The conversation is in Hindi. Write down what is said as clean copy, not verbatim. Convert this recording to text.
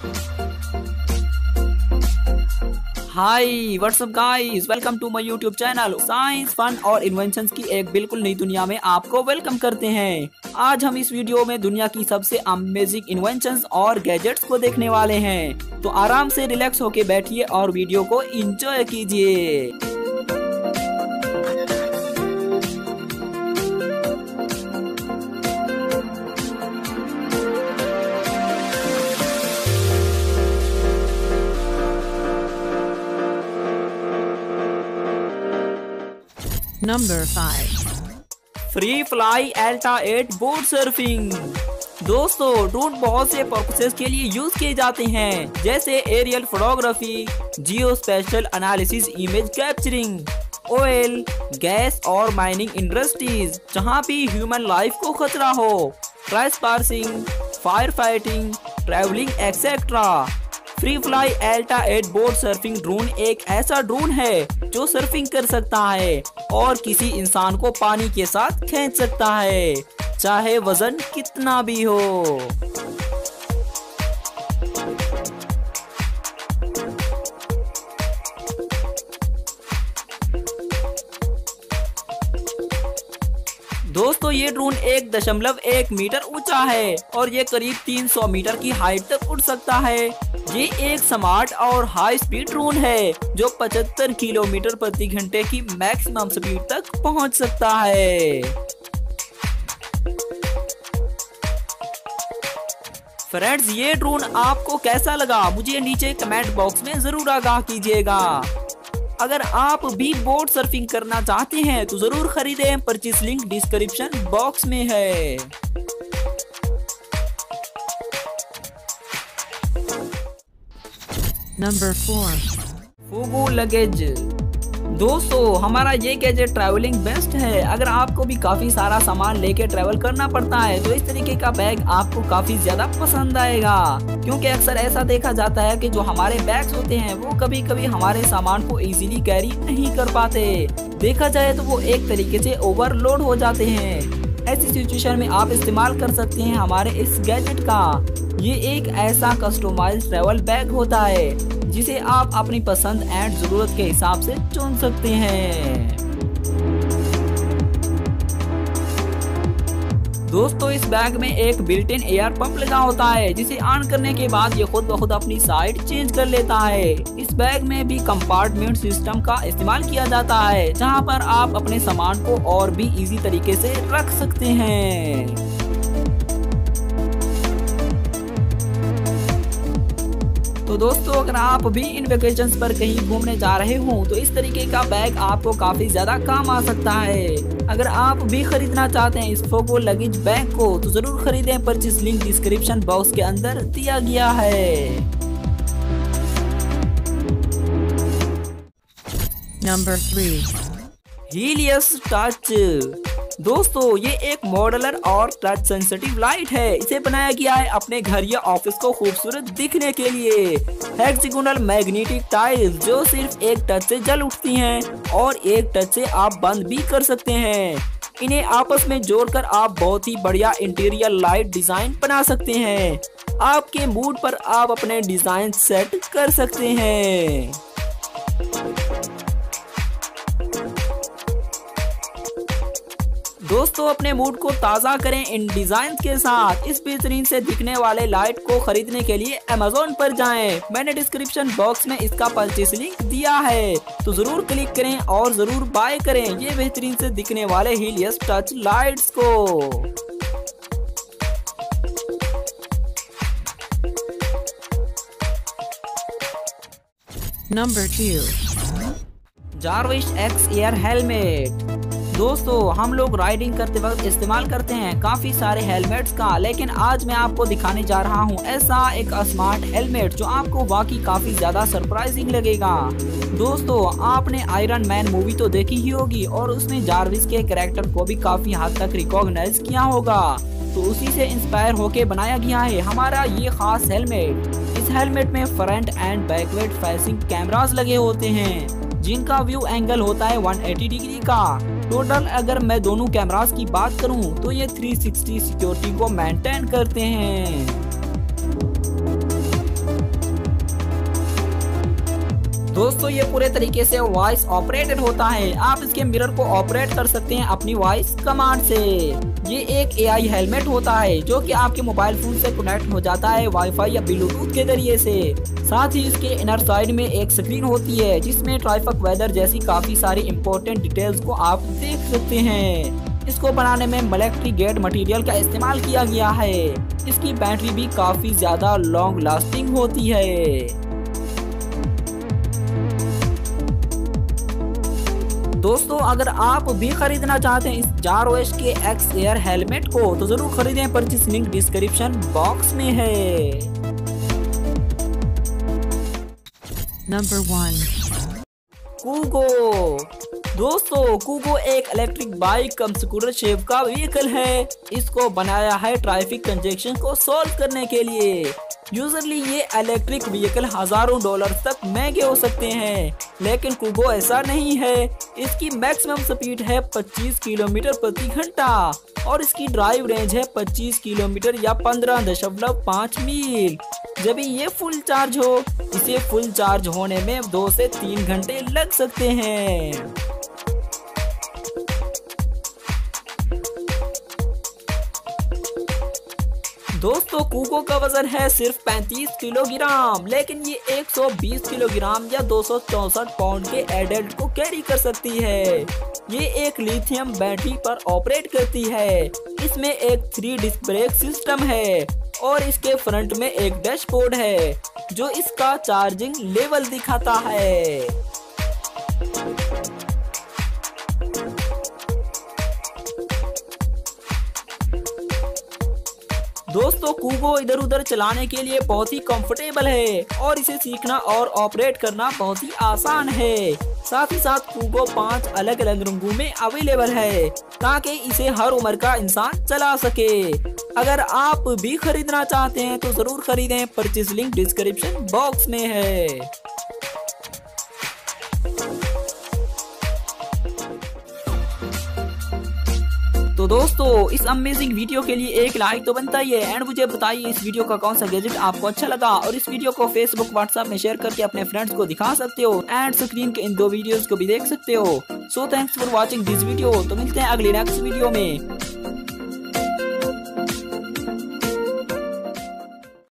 Hi what's up guys, welcome to my YouTube channel. Science, fun और इन्वेंशंस की एक बिल्कुल नई दुनिया में आपको वेलकम करते हैं। आज हम इस वीडियो में दुनिया की सबसे अमेजिंग इन्वेंशंस और गैजेट्स को देखने वाले हैं। तो आराम से रिलैक्स होके बैठिए और वीडियो को एंजॉय कीजिए। Number 5. Free fly Alta 8 boat surfing. दोस्तों, ड्रोन बहुत से पर्पसेस के लिए यूज किए जाते हैं, जैसे aerial photography, geo spatial analysis, image capturing, oil, gas और माइनिंग इंडस्ट्रीज जहां भी ह्यूमन लाइफ को खतरा हो, transporting, fire fighting, travelling etcetera. Free fly Alta 8 boat surfing drone एक ऐसा ड्रोन है जो सर्फिंग कर सकता है और किसी इंसान को पानी के साथ खींच सकता है, चाहे वजन कितना भी हो। दोस्तों, ये ड्रोन 1.1 मीटर ऊंचा है और ये करीब 300 मीटर की हाइट तक उड़ सकता है। ये एक स्मार्ट और हाई स्पीड ड्रोन है जो 75 किलोमीटर प्रति घंटे की मैक्सिमम स्पीड तक पहुंच सकता है। फ्रेंड्स, ये ड्रोन आपको कैसा लगा मुझे नीचे कमेंट बॉक्स में जरूर आगाह कीजिएगा। अगर आप भी बोट सर्फिंग करना चाहते हैं तो जरूर खरीदें, परचेस लिंक डिस्क्रिप्शन बॉक्स में है। Number 4. Fugu luggage. दोस्तों, हमारा ये गैजेट ट्रैवलिंग बेस्ट है। अगर आपको भी काफी सारा सामान लेके ट्रैवल करना पड़ता है तो इस तरीके का बैग आपको काफी ज्यादा पसंद आएगा, क्योंकि अक्सर ऐसा देखा जाता है कि जो हमारे बैग्स होते हैं वो कभी कभी हमारे सामान को इजीली कैरी नहीं कर पाते। देखा जाए तो वो एक तरीके से ओवरलोड हो जाते हैं। ऐसी सिचुएशन में आप इस्तेमाल कर सकते हैं हमारे इस गैजेट का। ये एक ऐसा कस्टमाइज्ड ट्रैवल बैग होता है जिसे आप अपनी पसंद एंड जरूरत के हिसाब से चुन सकते हैं। दोस्तों, इस बैग में एक बिल्ट इन एयर पंप लगा होता है जिसे ऑन करने के बाद ये खुद ब खुद अपनी साइड चेंज कर लेता है। इस बैग में भी कंपार्टमेंट सिस्टम का इस्तेमाल किया जाता है जहां पर आप अपने सामान को और भी इजी तरीके से रख सकते हैं। तो दोस्तों, अगर आप भी इन वेकेशंस पर कहीं घूमने जा रहे हो तो इस तरीके का बैग आपको काफी ज्यादा काम आ सकता है। अगर आप भी खरीदना चाहते हैं इस फोगो लगेज बैग को तो जरूर खरीदें, परचेस लिंक डिस्क्रिप्शन बॉक्स के अंदर दिया गया है। Number 3. Helios touch. दोस्तों, ये एक मॉडलर और टच सेंसिटिव लाइट है। इसे बनाया गया है अपने घर या ऑफिस को खूबसूरत दिखने के लिए। हेक्सागोनल मैग्नेटिक टाइल्स जो सिर्फ एक टच से जल उठती हैं और एक टच से आप बंद भी कर सकते हैं। इन्हें आपस में जोड़कर आप बहुत ही बढ़िया इंटीरियर लाइट डिजाइन बना सकते हैं। आपके मूड पर आप अपने डिजाइन सेट कर सकते हैं। दोस्तों, अपने मूड को ताज़ा करें इन डिजाइन के साथ। इस बेहतरीन से दिखने वाले लाइट को खरीदने के लिए अमेज़न पर जाएं। मैंने डिस्क्रिप्शन बॉक्स में इसका परचेस लिंक दिया है, तो जरूर क्लिक करें और जरूर बाय करें ये बेहतरीन से दिखने वाले हीलियस टच लाइट्स को। Number 2. Jarvish X air helmet. दोस्तों, हम लोग राइडिंग करते वक्त इस्तेमाल करते हैं काफी सारे हेलमेट्स का, लेकिन आज मैं आपको दिखाने जा रहा हूं ऐसा एक स्मार्ट हेलमेट जो आपको वाकई काफी ज्यादा सरप्राइजिंग लगेगा। दोस्तों, आपने आयरन मैन मूवी तो देखी ही होगी और उसमें जारविस के कैरेक्टर को भी काफी हद तक रिकॉग्नाइज किया होगा, तो उसी से इंस्पायर होके बनाया गया है हमारा ये खास हेलमेट। इस हेलमेट में front and backward facing cameras लगे होते हैं जिनका व्यू एंगल होता है 180 डिग्री का। टोटल अगर मैं दोनों कैमरास की बात करूं तो ये 360 सिक्योरिटी को मेंटेन करते हैं। दोस्तों ये पूरे तरीके से वॉइस ऑपरेटेड होता है। आप इसके मिरर को ऑपरेट कर सकते हैं अपनी वॉइस कमांड से। ये एक एआई हेलमेट होता है जो कि आपके मोबाइल फोन से कनेक्ट हो जाता है वाईफाई या ब्लूटूथ के जरिए से। साथ ही इसके इनर साइड में एक स्क्रीन होती है जिसमें ट्रैफिक वेदर जैसी काफी सारी इंपॉर्टेंट डिटेल्स को आप देख सकते हैं। इसको बनाने में मिलिट्री ग्रेड मटेरियल का इस्तेमाल किया गया है। इसकी बैटरी भी काफी ज्यादा लॉन्ग लास्टिंग होती है। दोस्तों अगर आप भी खरीदना चाहते हैं इस जारविश के एक्स एयर हेलमेट को तो जरूर खरीदें। परचेस लिंक डिस्क्रिप्शन बॉक्स में है। Number 1. Qugo। दोस्तों Qugo एक electric bike cum scooter shape का व्हीकल है। इसको बनाया है ट्रैफिक कंजेशन को सॉल्व करने के लिए। यूजुअली ये इलेक्ट्रिक व्हीकल हजारों डॉलर तक महंगे हो सकते हैं, लेकिन Qugo ऐसा नहीं है। इसकी मैक्सिमम स्पीड है 25 किलोमीटर प्रति घंटा और इसकी ड्राइव रेंज है 25 किलोमीटर या 15.5 मील। जब ये फुल चार्ज हो, इसे फुल चार्ज होने में 2 से 3 घंटे लग सकते हैं। दोस्तों Qugo का वजन है सिर्फ 35 किलोग्राम, लेकिन ये 120 किलोग्राम या 264 पाउंड के एडल्ट को कैरी कर सकती है। ये एक लिथियम बैटरी पर ऑपरेट करती है। इसमें एक 3 डिस्क ब्रेक सिस्टम है और इसके फ्रंट में एक डैशबोर्ड है जो इसका चार्जिंग लेवल दिखाता है। दोस्तों Qugo इधर उधर चलाने के लिए बहुत ही कंफर्टेबल है और इसे सीखना और ऑपरेट करना बहुत ही आसान है। साथ ही साथ Qugo 5 अलग अलग रंगों में अवेलेबल है ताकि इसे हर उम्र का इंसान चला सके। अगर आप भी खरीदना चाहते हैं तो जरूर खरीदें। परचेस लिंक डिस्क्रिप्शन बॉक्स में है। तो दोस्तों इस अमेजिंग वीडियो के लिए एक लाइक तो बनता ही है। एंड मुझे बताइए इस वीडियो का कौन सा गैजेट आपको अच्छा लगा और इस वीडियो को फेसबुक व्हाट्सएप में शेयर करके अपने फ्रेंड्स को दिखा सकते हो। एंड स्क्रीन के इन 2 वीडियोस को भी देख सकते हो। So thanks for watching this video. तो मिलते हैं अगली नेक्स्ट वीडियो में।